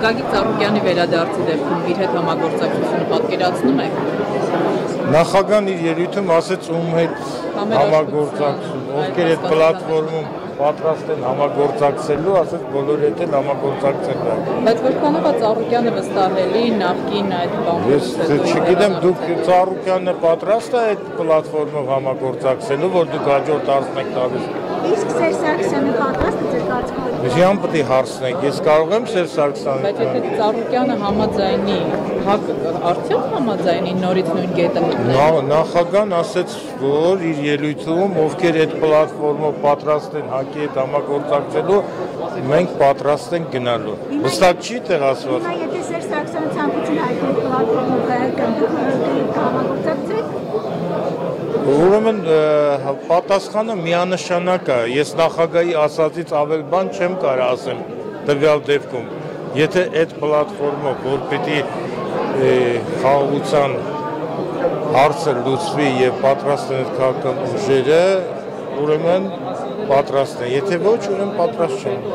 Գագիկ Ծառուկյանի վերադարձի դեպքում իր հետ համագործակցությունը պատկերացնում եք։ Նախագահան իր ելույթում ասեց ում հետ համագործակցում, ովքեր այդ պլատֆորմում պատրաստ են համագործակցելու, ասեց բոլորի հետ են համագործակցելու։ Բայց որքանով է Ծառուկյանը վստահելի նախկին այդ բանը։ Ես չգիտեմ, դուք Ծառուկյանը պատրաստ է այդ պլատֆորմով համագործակցելու, որ դուք հաջորդ հարցն եք տալիս։ Իսկ Սերժ Սարգսյանը պատրաստ է ձեր կարծիքով։ Իհան պետք է հարցնեք, ես կարող եմ Սերժ Սարգսյանին։ Բայց եթե Ծառուկյանը համաձայնի, արդյոք համաձայնի նորից նույն կետը մտնել։ Նախագահան ասեց, որ իր ելույթում ովքեր այդ պլատֆորմով պատրաստ են ՀԱԿ-ի հետ համագործակցելու, մենք պատրաստ ենք գնալու։ Հստակ չի տեղասված։ Հիմա եթե Սերժ Սարգսյանը ցանկություն հայտնի պլատֆորմով համագործակցեք, Ուրեմն պատասխանը միանշանակ է, ես նախագահի ասածից ավել բան չեմ կարող ասեմ տվյալ դեպքում, եթե այդ պլատֆորմով, որ պիտի խաղաղության հարցը լուծվի եւ պատրաստ են այդ քաղաքական ուժերը, ուրեմն պատրաստ են, եթե ոչ, ուրեմն պատրաստ չեն։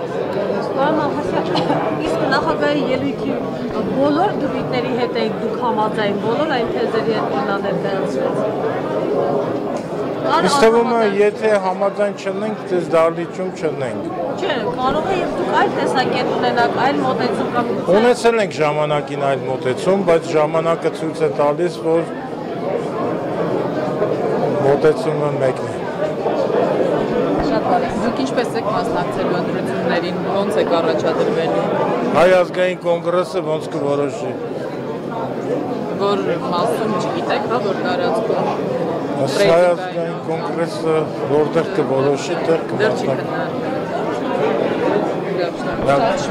Իսկ նախագահի ելույթի բոլոր դրույթների հետ եք դուք համաձայն, բոլոր այն թեզերի հետ ներկայացրեց։ Ինձ թվում է, եթե համաձայն չնենք, դες դահլիճում չնենք։ Չէ, կարող է եւ դուք այլ տեսակետ ունենաք, այլ մոտեցում կամ Ունեցել ենք ժամանակին այլ մոտեցում, բայց ժամանակը ցույց է տալիս, որ մոտեցումը մեկն է։ Շատ բարի։ Դուք ինչպես եք մասնակցելու ընտրություններին, ոնց եք առաջադրվելու։ Հայ ազգային կոնգրեսը ոնց կորոշի։ Որ մասում չգիտեք, հա, որ տարածքում։ Հայ ազգային կոնգրեսը որտեղ կորոշի, տեղ Դեռ չի կմասնակցի։ քննարկվել։